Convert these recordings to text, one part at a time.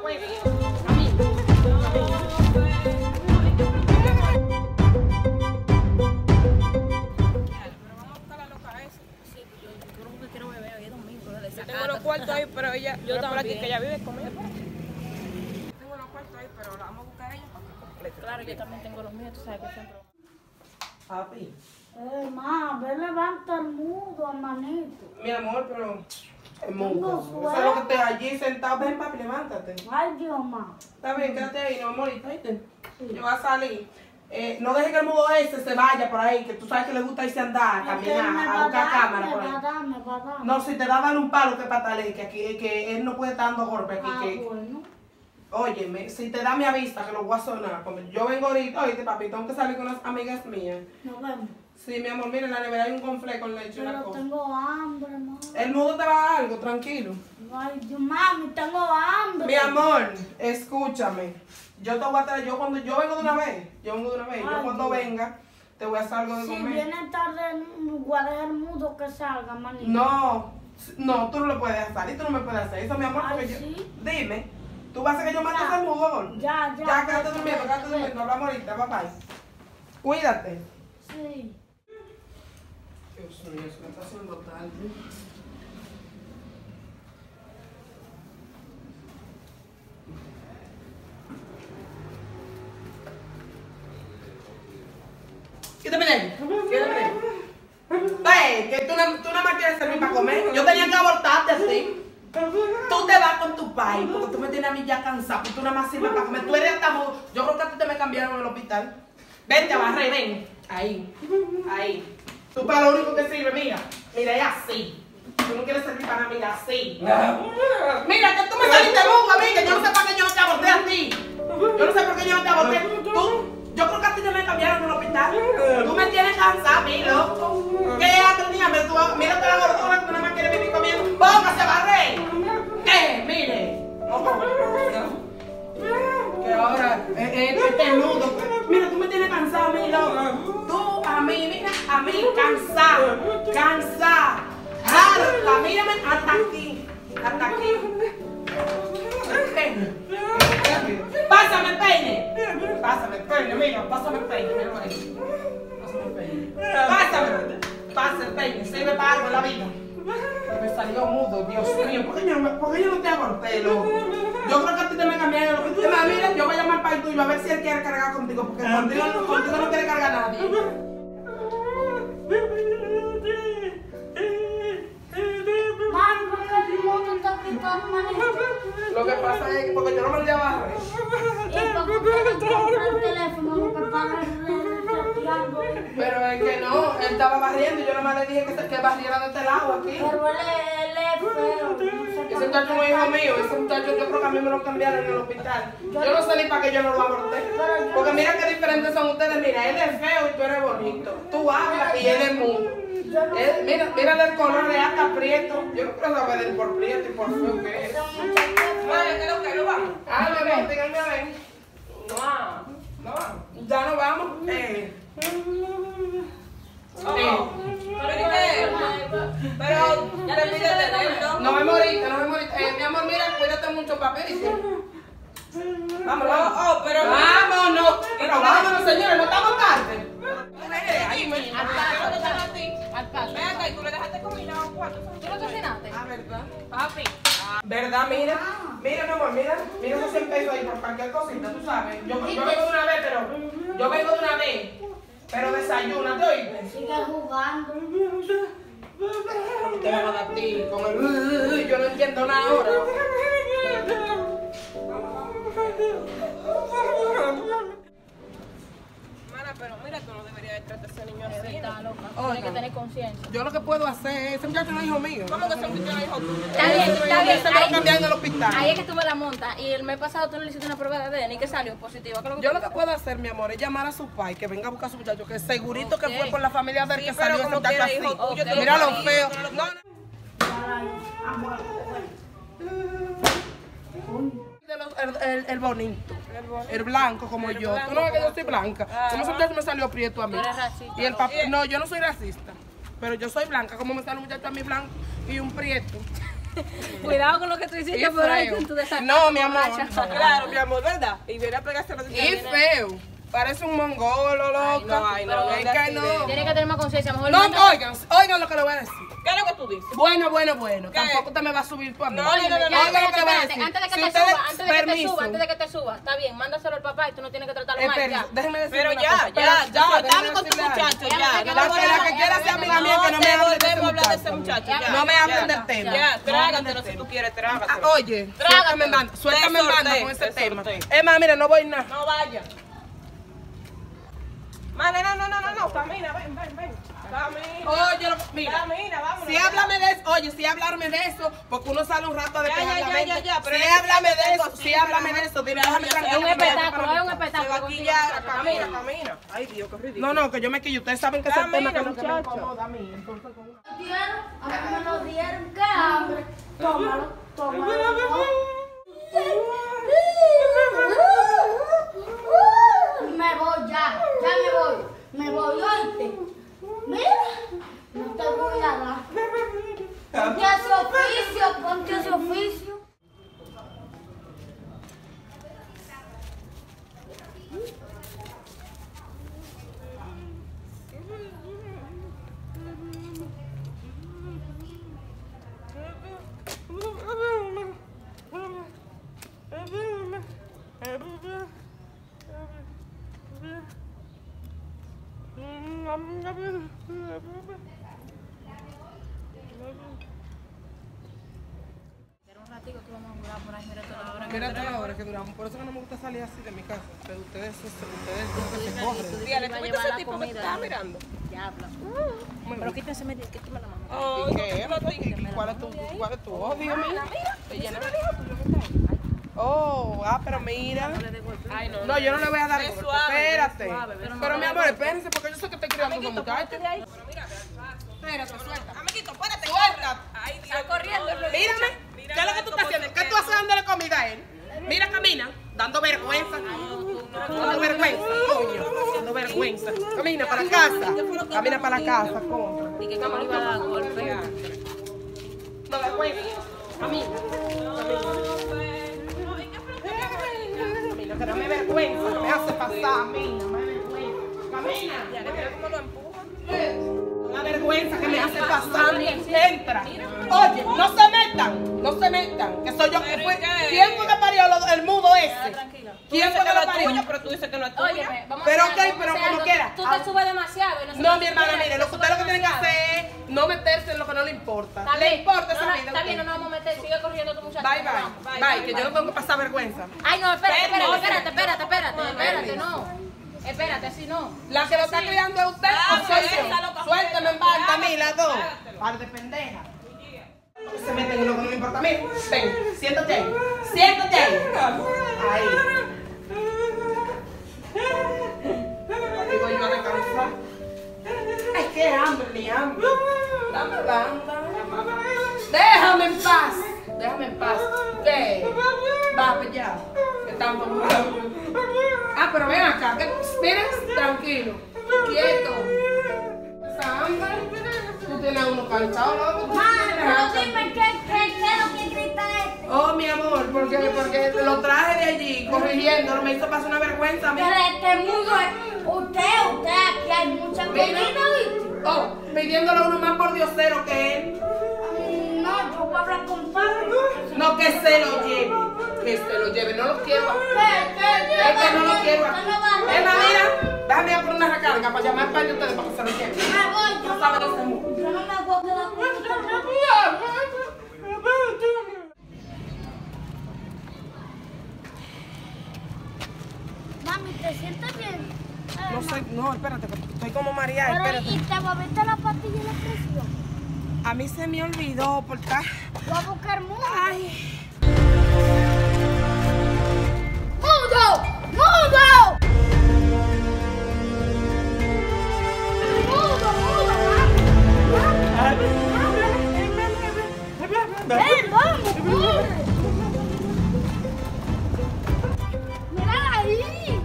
Tengo los cuartos ahí, pero ella, yo por aquí, que ella vive conmigo. Tengo los cuartos ahí, pero la vamos a buscar a ella para que complete. Claro, yo también tengo los míos, tú sabes que siempre. Papi. Ma, ve levanta el mudo, manito. Mi amor, pero el mudo. Eso es lo que te allí sentado. Ven, papi, levántate. Ay, Dios, ma. Está bien, quédate ahí, no, amorito, ¿viste? Sí. Yo voy a salir. No dejes que el mudo ese se vaya por ahí, que tú sabes que le gusta irse a andar, a caminar, a buscar cámara por ahí. No, si te da darle un palo que patale, que aquí, que él no puede estar dando golpes aquí. Bueno. Óyeme, si te da mi avisa que lo voy a sonar. Como yo vengo ahorita, oíste, papi, tengo que salir con unas amigas mías. Nos vemos. Sí, mi amor, mira, en la nevera hay un conflé con leche y una Pero cosa. tengo hambre, ma. El mudo te va a dar algo, tranquilo. Ay, Dios, mami, tengo hambre. Mi amor, escúchame. Yo te voy a traer, yo cuando yo vengo de una vez, yo cuando venga, te voy a hacer algo de si comer. viene tarde, voy a dejar el mudo que salga, manito. No, tú no lo puedes hacer y tú no me puedes hacer eso, mi amor, porque ¿sí? dime, ¿tú vas a hacer que yo mate al mudo? Ya. Ya, quédate durmiendo, hablamos ahorita, bye. Cuídate. Sí. Dios mío, eso me está haciendo tarde. Quítame de ahí. Ve, que tú nada más quieres servir para comer. Yo tenía que abortarte así. Tú te vas con tu pai, porque tú me tienes a mí ya cansado, porque tú nada más sirves para comer. Tú eres hasta... Yo creo que a ti te me cambiaron en el hospital. Vente a barrer, ven. Ahí. Tú para lo único que sirve, mira, es así. Tú no quieres servir para mí, así. Mira, que tú me saliste mudo a mí, que yo no sé para qué yo no te aborté a ti. Yo no sé por qué yo no te aborté. Yo creo que a ti te me cambiaron en el hospital. Tú me tienes cansado, mi loco. ¿Qué haces, niña? Mírate la gordura que tú nada más quieres vivir comiendo. ¡Póngase a barrer! ¿Qué? Mire. Que ahora, este nudo. Mira, tú me tienes cansado, mi loco. Tú a mí, mira, a mí, cansada. Harta, mírame, hasta aquí. Pásame el peine, mira, pásame el peine, mira ahí. Pasa el peine, sirve para algo en la vida. Me salió mudo, Dios mío, ¿por qué yo no te aborté, loco? Yo creo que a ti te me cambiaron. Mira, yo voy a llamar para el tuyo a ver si él quiere cargar contigo, porque contigo no quiere cargar a nadie. Mami, ¿por qué el mudo está gritando, manito? Lo que pasa es que porque yo no me lo llevo a barrer. ¿Y por qué usted le compra el teléfono que paga el chateando? Pero es que no, él estaba barriendo y yo nomás le dije que barriera de este lado aquí. Pero él es feo. Ese muchacho no es hijo mío, ese muchacho yo creo que a mí me lo cambiaron en el hospital. Yo no sé ni para qué yo no lo aborté. Porque mira qué diferentes son ustedes. Mira, él es feo y tú eres bonito. Tú hablas y él es mudo. Mira el color de hasta prieto. Yo no quiero saber del por prieto y por feo que es. Madre, ¿qué es lo que no vamos? Ah, bebé, díganme a ver. No, ya no vamos. Pero, repítete de esto. No me moriste. Mi amor, mira, cuídate mucho, papi. Vámonos. Pero vámonos. Pero vámonos, señores, no estamos tarde. Al paso. Ven acá, y tú le dejaste comida a cuánto. ¿Tú no cocinaste? Ah, ¿verdad? Papi. ¿Verdad? Mira, mi amor, mira esos 100 pesos ahí por cualquier cosita, tú sabes. Yo vengo de una vez, pero desayúnate, oíste. Sigue jugando. Te van a dar a ti con el... Yo no entiendo nada ahora. Mana, pero mira, tú no deberías de tratar a ese niño así. Está loca. Oiga. Tienes que tener conciencia. Yo lo que puedo hacer, ese muchacho no es hijo mío. ¿Cómo que ese muchacho es hijo tuyo? Está bien. Se me lo cambiaron en el hospital. Ahí es que tú me la montas. Y el mes pasado tú no le hiciste una prueba de ADN y que salió positiva. Yo lo que puedo hacer, mi amor, es llamar a su pai que venga a buscar a su muchacho, que segurito que fue por la familia de él que salió ese muchacho así. Mira lo feo. El bonito, el blanco como yo. Tú no ves que yo soy blanca. Como ese muchacho me salió prieto a mí. Tú eres racista. Y el papá, no, yo no soy racista, pero yo soy blanca. Como me sale un muchacho a mí blanco y un prieto. Cuidado con lo que tú hiciste Y por ahí feo. con tu desacato. No, mi amor. borracha. Claro, mi amor, ¿verdad? Y viene a pegarse la Y feo. Parece un mongolo, loca. Ay, no, Es que no. Tienes que tener más conciencia. Mejor No, manda- oigan lo que le voy a decir. ¿Qué es lo que tú dices? Bueno. ¿Qué? Tampoco te me va a subir tú a mí. No, Oye, no, ya, no, oiga lo que voy a espérate, decir. antes de que Si te ustedes- suba, antes de que te permiso. suba, antes de que te suba, está bien, mándaselo al papá y tú no tienes que tratarlo mal, Espera, ya. déjeme decir Pero una ya, cosa. ya, Espera, dame con tu déjeme decirle muchacho, algo. ya. que La que quiera ser amiga mía, que no me hable de ese volvemos a hablar de ese muchacho. muchacho, ya. No me hablen del tema. Ya, trágatelo si tú quieres, trágatelo. Oye, Trágatelo. suéltame Te banda solté, con ese te tema. solté. Más, mira, no voy nada. No vaya. Mane, no, camina, ven. Camina. Oye, mira. Camina, vámonos. Si háblame de eso, oye, si hablarme de eso, porque uno sale un rato de Ya, pegar la mente. pero Si es que háblame de tengo eso, así, si háblame de eso, dile, déjame Es Es tranquilo. un que me vaya espectáculo, para es un mi casa. espectáculo. Se va aquí ya, camina. Ay, Dios, qué ridículo. No, que yo me quillo. Ustedes saben que ese Camina, tema que no que me muchacho. incomoda a mí. Entonces, con una... A mí me lo dieron, qué hambre. Tómalo. Me voy ya me voy, oíste. Mira, no te voy a dar. Ponte ese oficio. Era un ratico que vamos a durar por ahí, mira toda la hora. Mira toda la hora que duramos. Por eso que no me gusta salir así de mi casa. Pero ustedes como que se corren. Dígale, Va a ¿tú viste llevar ese la tipo que comida, te estaba ¿no? mirando? Diablo. Pero quítense, quítame la mano. ¿Y qué? ¿Cuál es tu odio, mía? Oh, pero mira. Ay, no. No, yo no le voy a dar Es golpe. suave, Espérate. es suave, Pero mi amor, espérense, porque yo sé que estoy criando a un Amiguito, muchacho. párate de ahí. Espérate, suelta. Amiguito, párate. Suelta. Ay, Dios. Está corriendo. Mírame. ¿Qué es lo que tú estás haciendo? ¿Qué tú haces dándole comida a él? Mira, camina. Dando vergüenza. Dando vergüenza, coño. Dando vergüenza. Camina para la casa. Camina para la casa, coño. Y que como le iba a dar golpe. No vergüenza. Camina. Camina, que no me vergüenza. Me hace pasar a mí. No me vergüenza. Camina. Mira cómo lo empuja. Una vergüenza que me hace pasar. Entra. Oye, no se metan. Que soy yo que fue. ¿Quién fue que parió el mudo ese? Tranquila. ¿Quién fue que lo parió? tuyo, pero tú dices que no es tuyo. Óyeme, vamos Pero a hacer ok, algo, pero vamos a hacer como algo. quiera. Tú te subes demasiado. Y nosotros- No, mi hermana, mire, Tú lo que ustedes lo que tienen que demasiado. hacer es no meterse en lo que no le importa. Está Le bien. importa esa No, vida. está bien, no nos vamos a meter. Sigue corriendo tu muchacho. Bye, bye. Que yo no tengo que pasar vergüenza. Ay, no, espérate, no. Espérate, así no. La que lo está criando es usted o soy yo. Suéltame en banda a mí, las dos. Par de pendejas. Se meten en lo que no me importa. Mira, ven, siéntate ahí. Siéntate ahí. Ahí. Digo yo a descansar. Ay, qué hambre, ni hambre. Dame banda. Déjame en paz. Déjame en paz. ¿Qué? Va, pues ya. Que tanto burlando. Ah, pero ven acá. Miren, tranquilo. Quieto. Esa hambre. Tú tienes uno cansado, loco. Pero dime qué es lo que grita este. Oh, mi amor, porque lo traje de allí, corrigiéndolo, me hizo pasar una vergüenza a mí. Pero este mundo es. Usted, aquí hay mucha comida, ¿viste? Oh, pidiéndole a uno más por diosero que él. No, yo voy a hablar con padre. No, que se lo lleve, no lo quiero. Es que no lo quiero. Emma, mira, déjame a poner una recarga para llamar para de ustedes para que se lo lleven. Me voy, No saben ese mundo. yo no me voy a quedar con esta Mami, ¿te sientes bien? No sé, no, espérate, que estoy como María, Pero, espérate. ¿y te volviste la pastilla de la presión? A mí se me olvidó por estar. Voy a buscar mudo. Ay. ¡Mudo! ¡Mudo! ¡Mudo, ¡Ven, vamos! ¡Corre! ¡Mira ahí!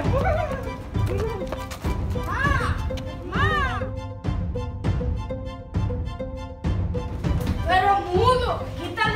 ¡Ma! Pero mudo, quítale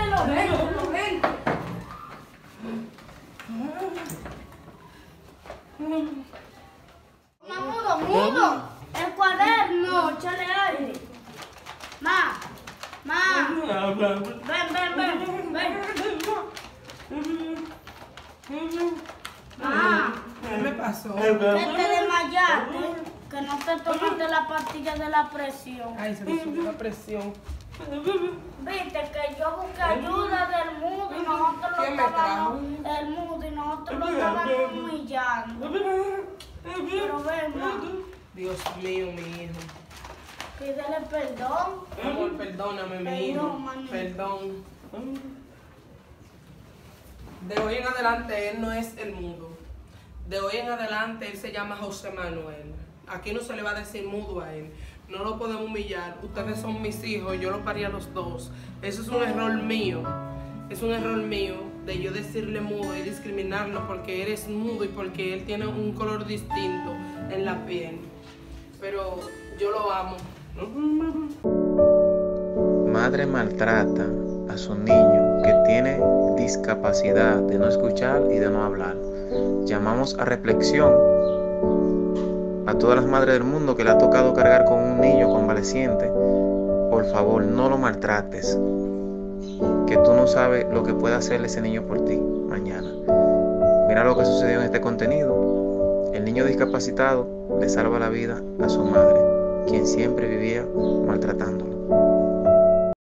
pasó? Que te desmayaste, que no te tomaste la pastilla de la presión. Ay, se me subió la presión. Viste que yo busqué ayuda del mundo y nosotros lo ¿Quién me estábamos, el mundo y nosotros lo estábamos humillando. Pero ven, ma, Dios mío, mi hijo. pídele perdón. Amor, perdóname, mi hijo. Perdón, manito. Perdón. De hoy en adelante él no es el mudo. De hoy en adelante él se llama José Manuel. Aquí no se le va a decir mudo a él. No lo podemos humillar. Ustedes son mis hijos, yo los parí a los dos. Eso es un error mío. Es un error mío de yo decirle mudo y discriminarlo porque eres mudo y porque él tiene un color distinto en la piel. Pero yo lo amo. Madre maltrata a su niño que tiene discapacidad de no escuchar y de no hablar. Llamamos a reflexión a todas las madres del mundo que le ha tocado cargar con un niño convaleciente. Por favor, no lo maltrates, que tú no sabes lo que puede hacerle ese niño por ti mañana. Mira lo que sucedió en este contenido. El niño discapacitado le salva la vida a su madre, quien siempre vivía maltratándolo.